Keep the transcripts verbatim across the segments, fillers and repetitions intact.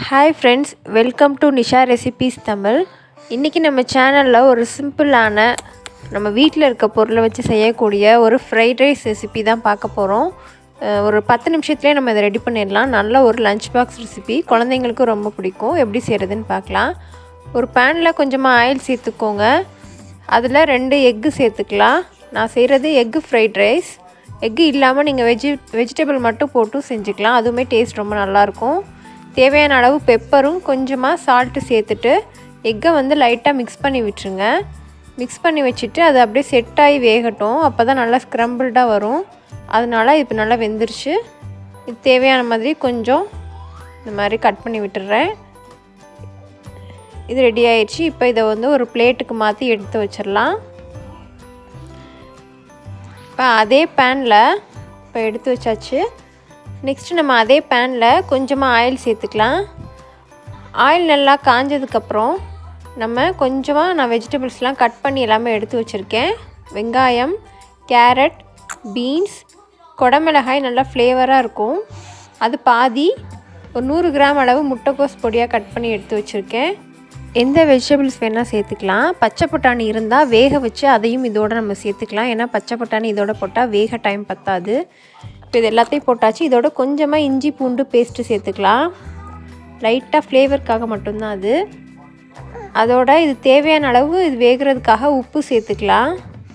Hi friends, welcome to Nisha Recipes Tamil. இன்னைக்கு நம்ம சேனல்ல ஒரு சிம்பிளான நம்ம வீட்ல இருக்க பொருளை வச்சு செய்யக்கூடிய ஒரு ஃப்ரைட் ரைஸ் ரெசிபி தான் பார்க்க போறோம். ஒரு பத்து நிமிஷத்துலயே நம்ம இத ரெடி பண்ணிடலாம். நல்ல ஒரு லஞ்ச் பாக்ஸ் ரெசிபி. குழந்தைகளுக்கு ரொம்ப பிடிக்கும். எப்படி செய்யறதுன்னு பார்க்கலாம். ஒரு panல கொஞ்சமா ஆயில் சேர்த்துக்கோங்க. அதுல ரெண்டு எக் சேர்த்துக்கலாம். நான் செய்றது எக் ஃப்ரைட் ரைஸ். எக் இல்லாம நீங்க வெஜ் வெஜிடபிள் மட்டும் போட்டு செஞ்சுக்கலாம். அதுவுமே டேஸ்ட் ரொம்ப நல்லா இருக்கும். தேவையான அளவு பெப்பரும் கொஞ்சமா சால்ட் சேர்த்துட்டு எக்கை வந்து லைட்டா mix பண்ணி விட்டுருங்க. mix பண்ணி வச்சிட்டு அது அப்படியே செட் ஆகி வேகட்டும். அப்பதான் நல்லா ஸ்க்ரம்பிள்டா வரும். அதனால இப்போ நல்லா வெந்திருச்சு. இது தேவையான மாதிரி கொஞ்சம் இந்த மாதிரி கட் பண்ணி விட்டுறேன். இது ரெடி ஆயிடுச்சு. இப்போ இத வந்து ஒரு பிளேட்டுக்கு மாத்தி எடுத்து வச்சிரலாம். இப்போ அதே panல இப்போ எடுத்து வச்சாச்சு. நெக்ஸ்ட் நம்ம அதே panல கொஞ்சமா ஆயில் சேர்த்துக்கலாம். ஆயில் நல்லா காஞ்சதுக்கு அப்புறம் நம்ம கொஞ்சமா நான் வெஜிடபிள்ஸ்லாம் கட் பண்ணி எல்லாமே எடுத்து வச்சிருக்கேன். வெங்காயம், கேரட், பீன்ஸ், கொடமிளகாய் நல்லா ஃப்ளேவரா இருக்கும். அது பாதி ஒரு நூறு கிராம் அளவு முட்டைக்கோஸ் பொடியா கட் பண்ணி எடுத்து வச்சிருக்கேன். எந்த வெஜிடபிள்ஸ் வேணா சேர்த்துக்கலாம். பச்சை பட்டாணி இருந்தா வேக வச்சு அதையும் இதோட நம்ம சேர்த்துக்கலாம். ஏன்னா பச்சை பட்டாணி இதோட போட்டா வேக டைம் பத்தாது. இப்போ இது எல்லாத்தையும் போட்டாச்சு. இதோட கொஞ்சமா இஞ்சி பூண்டு பேஸ்ட் சேர்த்துக்கலாம். லைட்டா ஃப்ளேவர்க்காக மட்டும் தான் அது. அதோட இது தேவையான அளவு இது வேகிறதுக்காக உப்பு சேர்த்துக்கலாம்.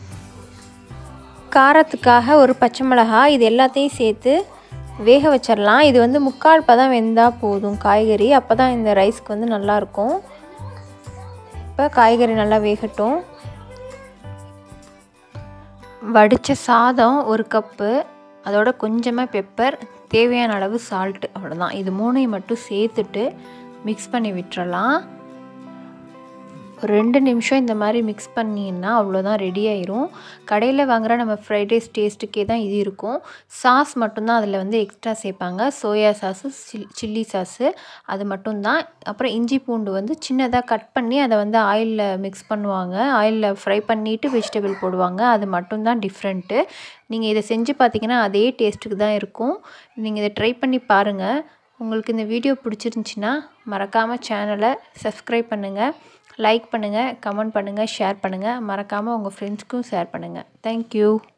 காரத்துக்காக ஒரு பச்சை மிளகாய் இது எல்லாத்தையும் சேர்த்து வேக வச்சிரலாம். இது வந்து முக்கால் பதம் வெந்தா போதும் காய்கறி. அப்பதான் இந்த ரைஸ்க்கு வந்து நல்லா இருக்கும். இப்போ காய்கறி நல்லா வேகட்டும். வடிச்ச சாதம் ஒரு கப்பு, அதோட கொஞ்சமாக பெப்பர், தேவையான அளவு சால்ட், அவ்வளோதான். இது மூணையும் மட்டும் சேர்த்துட்டு மிக்ஸ் பண்ணி விட்டுறலாம். ஒரு ரெண்டு நிமிஷம் இந்த மாதிரி மிக்ஸ் பண்ணிங்கன்னா அவ்வளோதான், ரெடி ஆயிரும். கடையில் வாங்குகிற நம்ம ஃப்ரைட் ரைஸ் டேஸ்ட்டுக்கே தான் இது இருக்கும். சாஸ் மட்டும்தான் அதில் வந்து எக்ஸ்ட்ரா சேர்ப்பாங்க. சோயா சாஸு, சில் சில்லி சாஸு, அது மட்டும்தான். அப்புறம் இஞ்சி பூண்டு வந்து சின்னதாக கட் பண்ணி அதை வந்து ஆயிலில் மிக்ஸ் பண்ணுவாங்க. ஆயிலில் ஃப்ரை பண்ணிவிட்டு வெஜிடபிள் போடுவாங்க. அது மட்டும்தான் டிஃப்ரெண்ட்டு. நீங்கள் இதை செஞ்சு பார்த்தீங்கன்னா அதே டேஸ்ட்டுக்கு தான் இருக்கும். நீங்கள் இதை ட்ரை பண்ணி பாருங்கள். உங்களுக்கு இந்த வீடியோ பிடிச்சிருந்துச்சின்னா மறக்காமல் சேனலை சப்ஸ்கிரைப் பண்ணுங்கள், லைக் பண்ணுங்கள், கமெண்ட் பண்ணுங்கள், ஷேர் பண்ணுங்கள். மறக்காமல் உங்கள் ஃப்ரெண்ட்ஸ்க்கும் ஷேர் பண்ணுங்கள். தேங்க்யூ.